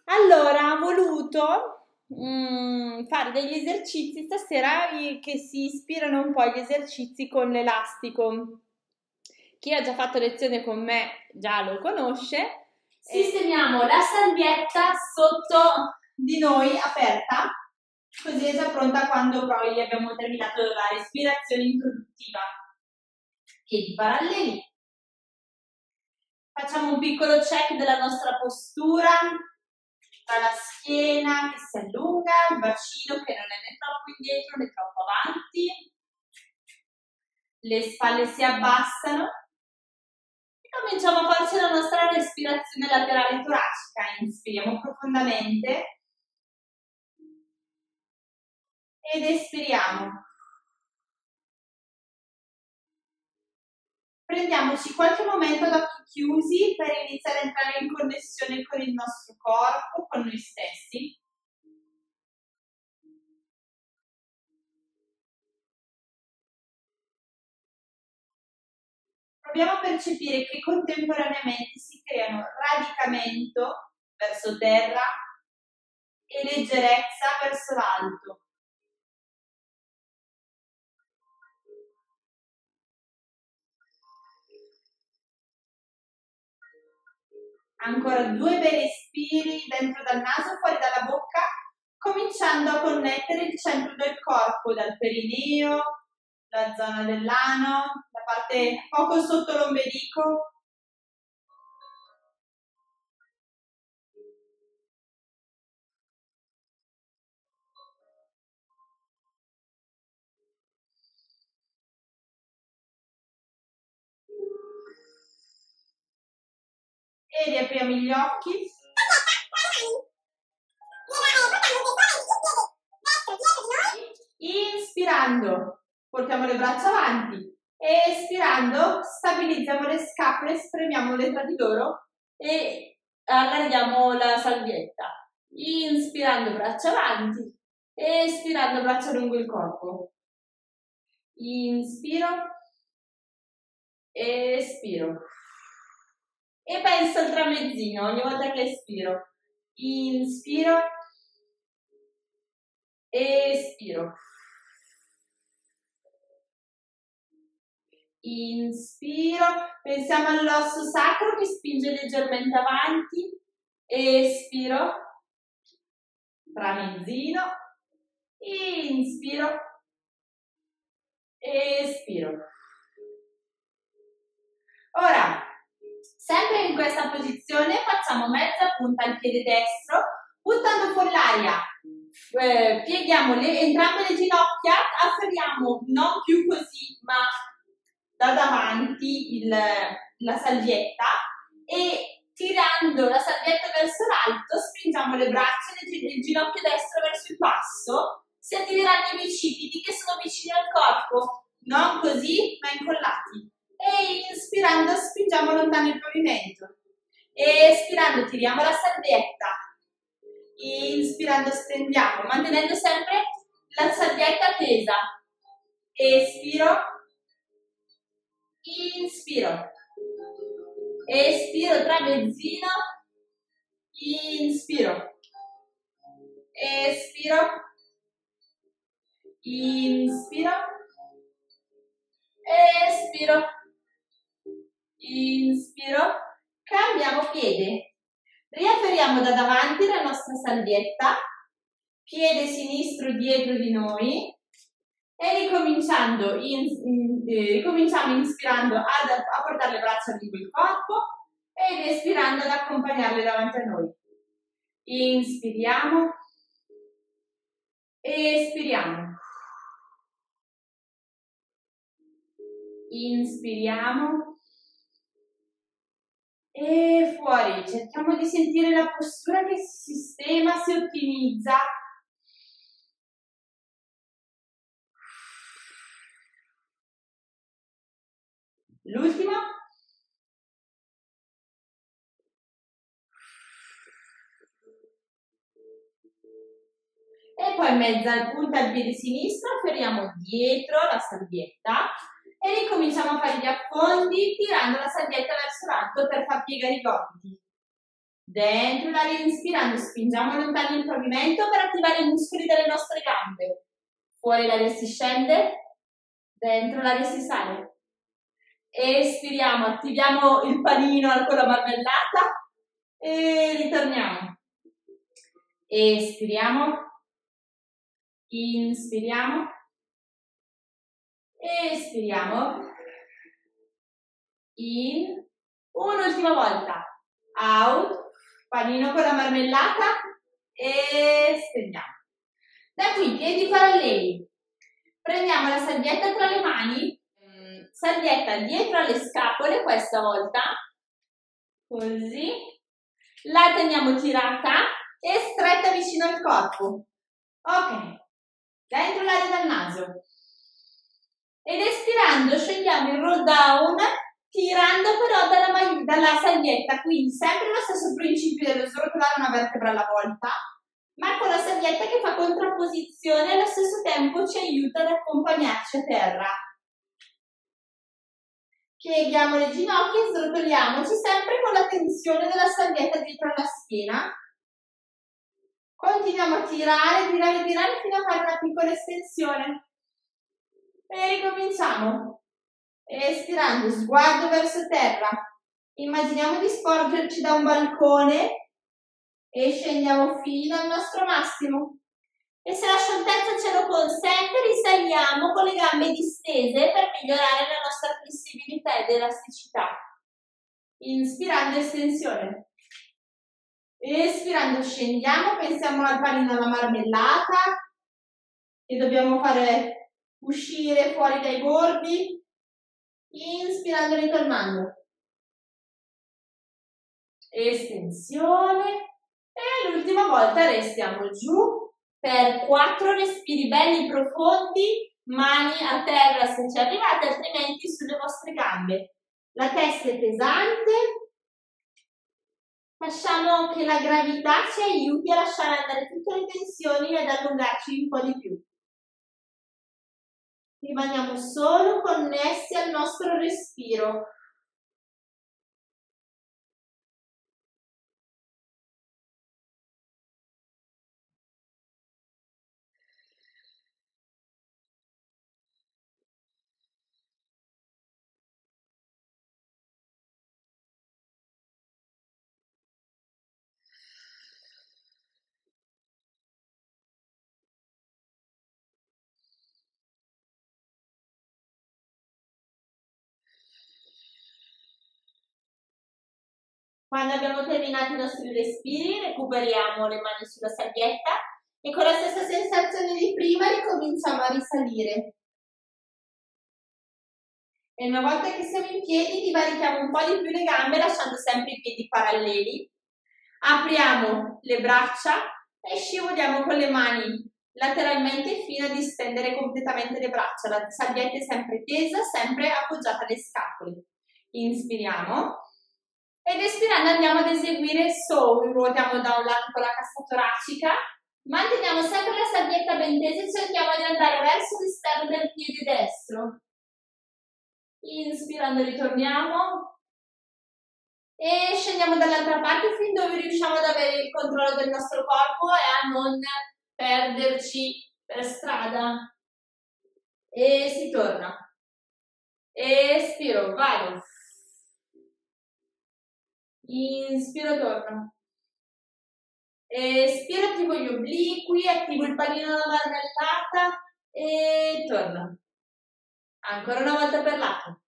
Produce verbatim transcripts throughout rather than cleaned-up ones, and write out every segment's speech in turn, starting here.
Allora, ho voluto mm, fare degli esercizi stasera che si ispirano un po' agli esercizi con l'elastico. Chi ha già fatto lezione con me già lo conosce. Sistemiamo la salvietta sotto di noi aperta, così è già pronta quando poi abbiamo terminato la respirazione introduttiva. Piedi paralleli. Facciamo un piccolo check della nostra postura, tra la schiena che si allunga, il bacino che non è né troppo indietro né troppo avanti, le spalle si abbassano e cominciamo a farci la nostra respirazione laterale toracica. Inspiriamo profondamente ed espiriamo. Prendiamoci qualche momento ad occhi chiusi per iniziare a entrare in connessione con il nostro corpo, con noi stessi. Proviamo a percepire che contemporaneamente si creano radicamento verso terra e leggerezza verso l'alto. Ancora due bei respiri dentro dal naso, fuori dalla bocca, cominciando a connettere il centro del corpo dal perineo, la zona dell'ano, la parte poco sotto l'ombelico. E riapriamo gli occhi. Inspirando, portiamo le braccia avanti. Espirando, stabilizziamo le scapole, spremiamole tra di loro e allarghiamo la salvietta. Inspirando, braccia avanti. Espirando, braccia lungo il corpo. Inspiro. Espiro. E penso al tramezzino ogni volta che espiro. Inspiro. Espiro. Inspiro. Pensiamo all'osso sacro che spinge leggermente avanti. Espiro. Tramezzino. Inspiro. Espiro. Ora, sempre in questa posizione facciamo mezza punta al piede destro, buttando fuori l'aria, eh, pieghiamo le, entrambe le ginocchia, afferriamo non più così ma da davanti il, la salvietta e tirando la salvietta verso l'alto spingiamo le braccia e il ginocchio destro verso il basso, si attiveranno i bicipiti che sono vicini al corpo, non così ma incollati. E inspirando spingiamo lontano il pavimento. Espirando tiriamo la salvietta. Inspirando stendiamo, mantenendo sempre la salvietta tesa. Espiro. Inspiro. Espiro tramezzino. Inspiro. Espiro. Inspiro. Espiro. Inspiro, cambiamo piede, riafferriamo da davanti la nostra salvietta, piede sinistro dietro di noi e ricominciando, in, in, eh, ricominciamo inspirando ad, a portare le braccia lungo il corpo ed espirando ad accompagnarle davanti a noi. Inspiriamo, espiriamo, inspiriamo. E fuori, cerchiamo di sentire la postura che si sistema, si ottimizza. L'ultimo. E poi mezza punta al piede sinistro, afferriamo dietro la salvietta e ricominciamo a fare gli affondi tirando la salvietta verso l'alto per far piegare i gomiti. Dentro l'aria, inspirando, spingiamo lontano il pavimento per attivare i muscoli delle nostre gambe. Fuori l'aria si scende, dentro l'aria si sale. Espiriamo, attiviamo il panino con la marmellata e ritorniamo. Espiriamo, inspiriamo, espiriamo, in, un'ultima volta, out, panino con la marmellata e stendiamo. Da qui piedi paralleli, prendiamo la salvietta tra le mani, salvietta dietro alle scapole questa volta, così, la teniamo tirata e stretta vicino al corpo. Ok, dentro l'aria dal naso. Ed espirando scendiamo in roll down, tirando però dalla, dalla salvietta, quindi sempre lo stesso principio dello srotolare una vertebra alla volta, ma con la salvietta che fa contrapposizione e allo stesso tempo ci aiuta ad accompagnarci a terra. Pieghiamo le ginocchia e srotoliamoci sempre con la tensione della salvietta dietro alla schiena. Continuiamo a tirare, tirare, tirare fino a fare una piccola estensione. E ricominciamo. Espirando, sguardo verso terra. Immaginiamo di sporgerci da un balcone e scendiamo fino al nostro massimo. E se la scioltezza ce lo consente, risaliamo con le gambe distese per migliorare la nostra flessibilità ed elasticità. Inspirando, estensione. Espirando, scendiamo, pensiamo al panino alla marmellata che dobbiamo fare uscire fuori dai bordi. Inspirando, ritornando. Estensione. E l'ultima volta restiamo giù per quattro respiri belli profondi, mani a terra se ci arrivate, altrimenti sulle vostre gambe. La testa è pesante. Lasciamo che la gravità ci aiuti a lasciare andare tutte le tensioni e ad allungarci un po' di più. Rimaniamo solo connessi al nostro respiro. Quando abbiamo terminato i nostri respiri, recuperiamo le mani sulla salvietta e con la stessa sensazione di prima ricominciamo a risalire. E una volta che siamo in piedi, divarichiamo un po' di più le gambe lasciando sempre i piedi paralleli. Apriamo le braccia e scivoliamo con le mani lateralmente fino a distendere completamente le braccia. La salvietta è sempre tesa, sempre appoggiata alle scapole. Inspiriamo. Ed espirando andiamo ad eseguire so, ruotiamo da un lato con la cassa toracica, manteniamo sempre la salvietta ben tesa e cerchiamo di andare verso l'esterno del piede destro. Inspirando ritorniamo e scendiamo dall'altra parte fin dove riusciamo ad avere il controllo del nostro corpo e a non perderci per strada. E si torna. Espiro, vado. Inspiro, torno. Espiro, attivo gli obliqui, attivo il panino alla marmellata e torno. Ancora una volta per lato.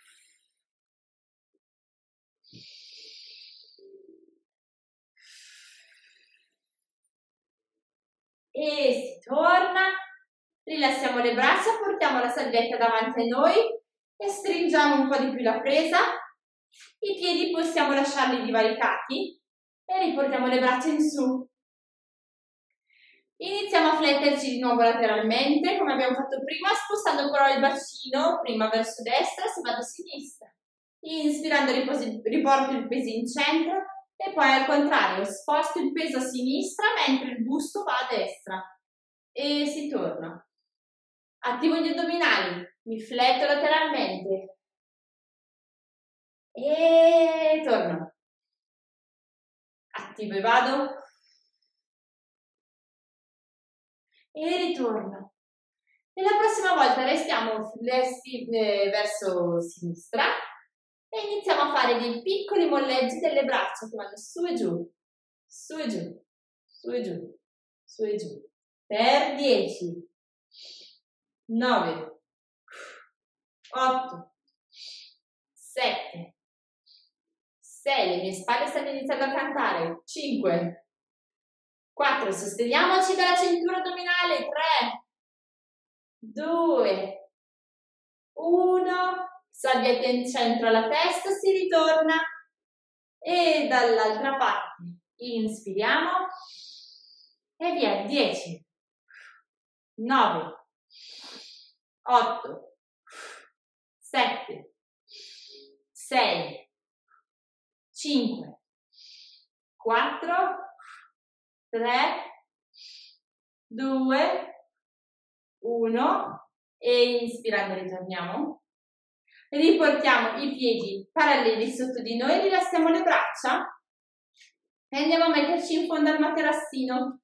E si torna. Rilassiamo le braccia, portiamo la salvietta davanti a noi e stringiamo un po' di più la presa. I piedi possiamo lasciarli divaricati e riportiamo le braccia in su. Iniziamo a fletterci di nuovo lateralmente, come abbiamo fatto prima, spostando però il bacino prima verso destra, se vado a sinistra. Inspirando riporto il peso in centro e poi al contrario, sposto il peso a sinistra mentre il busto va a destra. E si torna. Attivo gli addominali, mi fletto lateralmente. E torno. Attivo e vado. E ritorno. E la prossima volta restiamo flessi eh, verso sinistra e iniziamo a fare dei piccoli molleggi delle braccia che vanno su e giù, su e giù, su e giù, su e giù. Per dieci, nove, otto, sette, sei, le mie spalle stanno iniziando a cantare, cinque, quattro, sosteniamoci dalla cintura addominale, tre, due, uno, salvietta in centro alla testa, si ritorna e dall'altra parte inspiriamo e via, dieci, nove, otto, sette, sei, cinque, quattro, tre, due, uno e inspirando ritorniamo. Riportiamo i piedi paralleli sotto di noi, rilassiamo le braccia e andiamo a metterci in fondo al materassino.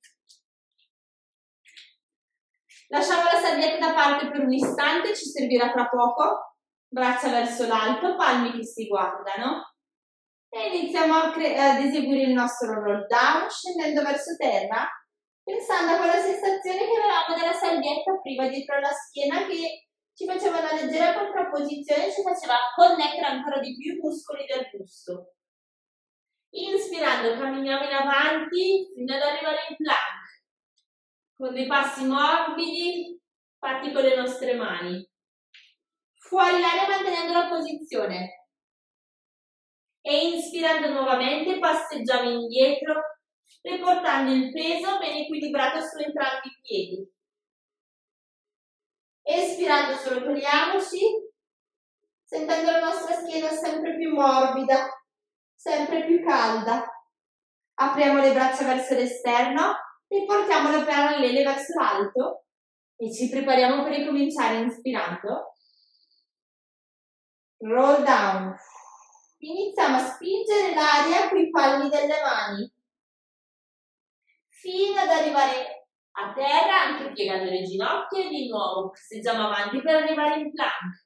Lasciamo la salvietta da parte per un istante, ci servirà tra poco. Braccia verso l'alto, palmi che si guardano. E iniziamo a ad eseguire il nostro roll down, scendendo verso terra, pensando a quella sensazione che avevamo della salvietta prima dietro la schiena, che ci faceva una leggera contrapposizione e ci faceva connettere ancora di più i muscoli del busto. Inspirando camminiamo in avanti fino ad arrivare in plank, con dei passi morbidi fatti con le nostre mani. Fuori l'aria mantenendo la posizione. E inspirando nuovamente passeggiamo indietro, riportando il peso ben equilibrato su entrambi i piedi. Espirando srotoliamoci, sentendo la nostra schiena sempre più morbida, sempre più calda. Apriamo le braccia verso l'esterno, riportiamo le parallele verso l'alto e ci prepariamo per ricominciare inspirando. Roll down. Iniziamo a spingere l'aria con i palmi delle mani fino ad arrivare a terra, anche piegando le ginocchia e di nuovo passeggiamo avanti per arrivare in plank.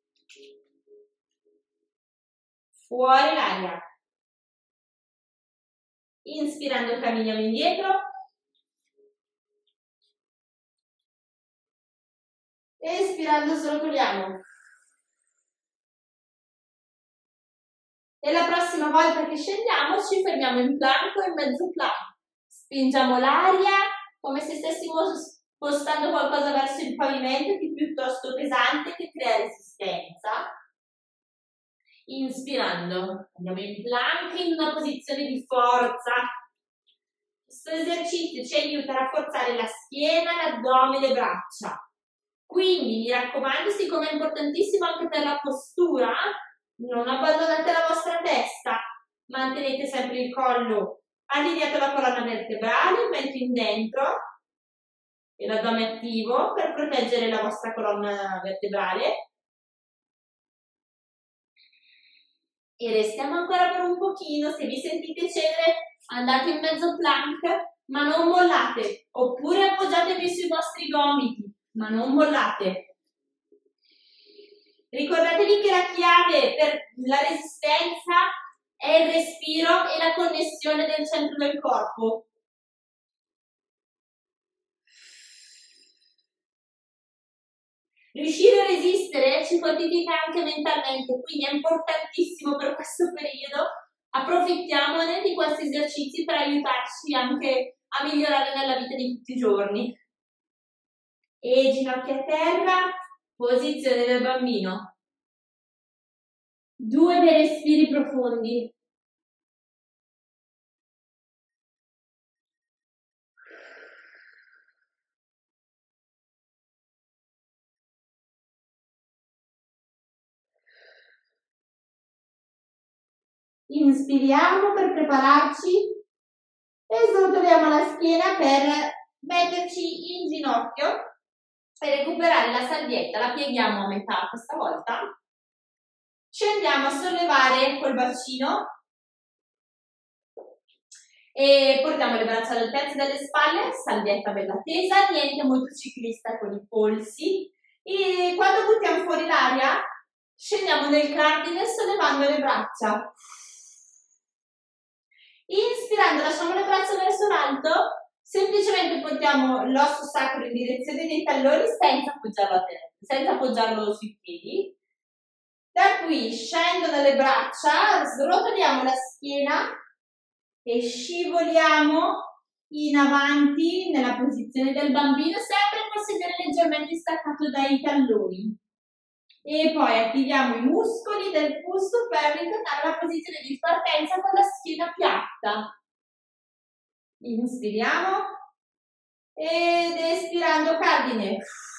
Fuori l'aria. Inspirando camminiamo indietro. Espirando srotoliamo. E la prossima volta che scendiamo ci fermiamo in plank o in mezzo plank. Spingiamo l'aria come se stessimo spostando qualcosa verso il pavimento di piuttosto pesante che crea resistenza. Inspirando, andiamo in plank in una posizione di forza. Questo esercizio ci aiuta a rafforzare la schiena, l'addome e le braccia. Quindi mi raccomando, siccome è importantissimo anche per la postura, non abbandonate la vostra testa, mantenete sempre il collo allineato alla colonna vertebrale, il mento in dentro e l'addome attivo per proteggere la vostra colonna vertebrale. E restiamo ancora per un pochino, se vi sentite cedere andate in mezzo plank, ma non mollate, oppure appoggiatevi sui vostri gomiti, ma non mollate. Ricordatevi che la chiave per la resistenza è il respiro e la connessione del centro del corpo. Riuscire a resistere ci fortifica anche mentalmente, quindi è importantissimo per questo periodo. Approfittiamone di questi esercizi per aiutarci anche a migliorare nella vita di tutti i giorni. E ginocchia a terra, posizione del bambino. Due bei respiri profondi. Inspiriamo per prepararci e srotoliamo la schiena per metterci in ginocchio e recuperare la salvietta. La pieghiamo a metà questa volta. Scendiamo a sollevare col bacino E portiamo le braccia all'altezza delle spalle, salvietta bella tesa, niente motociclista con i polsi. E quando buttiamo fuori l'aria, scendiamo nel cardine sollevando le braccia. Inspirando, lasciamo le braccia verso l'alto, semplicemente portiamo l'osso sacro in direzione dei talloni senza appoggiarlo a terra, senza appoggiarlo sui piedi. Da qui scendono le braccia, srotoliamo la schiena e scivoliamo in avanti nella posizione del bambino, sempre col sedere leggermente staccato dai talloni. E poi attiviamo i muscoli del fusto per ritornare alla posizione di partenza con la schiena piatta. Inspiriamo ed espirando cardine.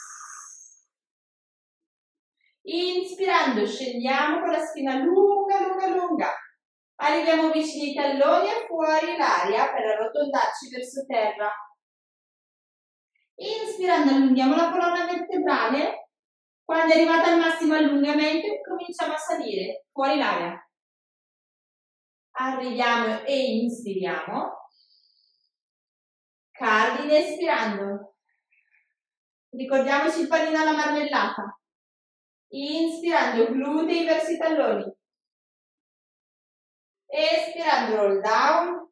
Inspirando scendiamo con la schiena lunga, lunga, lunga. Arriviamo vicini ai talloni e fuori l'aria per arrotondarci verso terra. Inspirando allunghiamo la colonna vertebrale. Quando è arrivata al massimo allungamento cominciamo a salire, fuori l'aria. Arriviamo e inspiriamo. Cardine espirando. Ricordiamoci il panino alla marmellata. Inspirando glutei verso i talloni. Espirando roll down.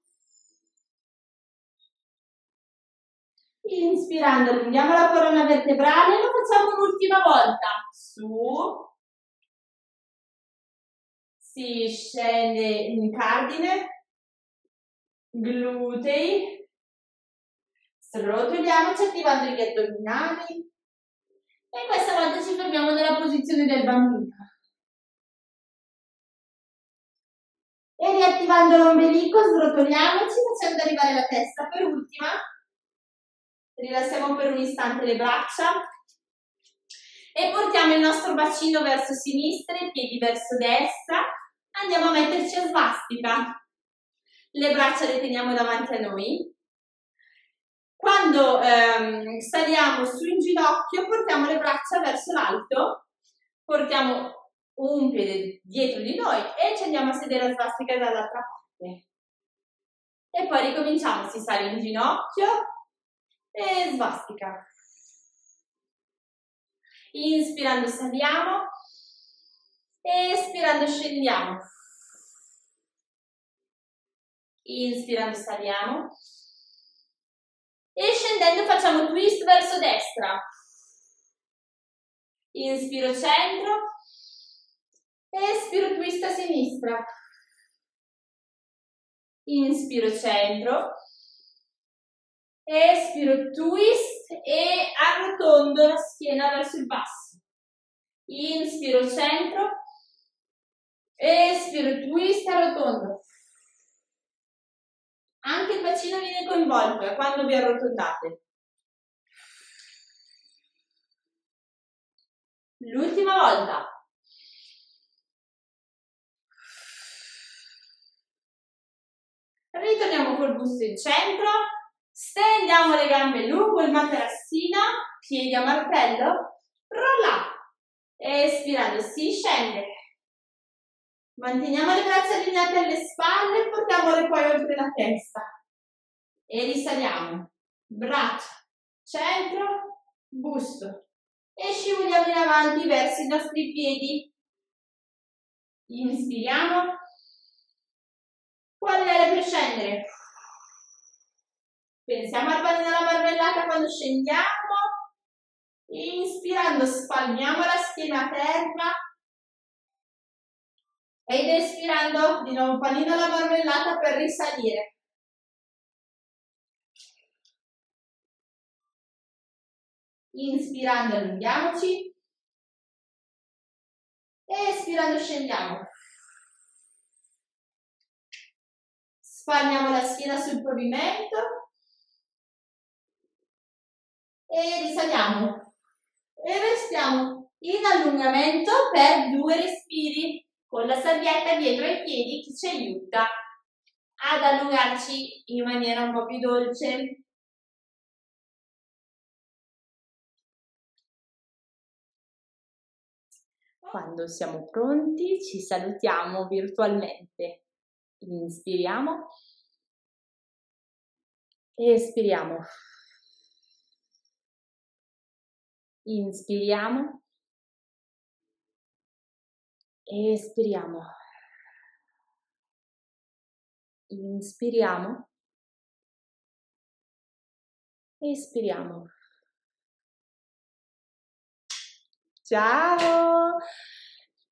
Inspirando allunghiamo la colonna vertebrale, lo facciamo un'ultima volta. Su. Si scende in cardine. Glutei. Srotoliamoci attivando gli addominali. E questa volta ci fermiamo nella posizione del bambino. E riattivando l'ombelico, srotoliamoci facendo arrivare la testa per ultima. Rilassiamo per un istante le braccia e portiamo il nostro bacino verso sinistra, i piedi verso destra. Andiamo a metterci a svastica. Le braccia le teniamo davanti a noi. Quando ehm, saliamo su in ginocchio, portiamo le braccia verso l'alto, portiamo un piede dietro di noi e ci andiamo a sedere a svastica dall'altra parte. E poi ricominciamo, si sale in ginocchio e svastica. Inspirando saliamo, espirando scendiamo. Inspirando saliamo e scendendo facciamo twist verso destra. Inspiro centro, espiro twist a sinistra. Inspiro centro, espiro twist e arrotondo la schiena verso il basso. Inspiro centro, espiro twist, arrotondo. Anche il bacino viene coinvolto eh, quando vi arrotondate. L'ultima volta. Ritorniamo col busto in centro, stendiamo le gambe lungo il materassino, piedi a martello, rolla. Espirando si scende. Manteniamo le braccia allineate alle spalle e portiamole poi oltre la testa. E risaliamo. Braccia, centro, busto. E scivoliamo in avanti verso i nostri piedi. Inspiriamo. Fuori l'aria per scendere. Pensiamo al panino alla marmellata quando scendiamo. Inspirando spalmiamo la schiena a terra. Ed espirando di nuovo panino alla marmellata per risalire. Inspirando allunghiamoci. Espirando scendiamo. Spalmiamo la schiena sul pavimento. E risaliamo. E restiamo in allungamento per due respiri. Con la salvietta dietro ai piedi che ci aiuta ad allungarci in maniera un po' più dolce. Quando siamo pronti ci salutiamo virtualmente. Inspiriamo Espiriamo. Inspiriamo. Espiriamo. Inspiriamo. Espiriamo. Ciao!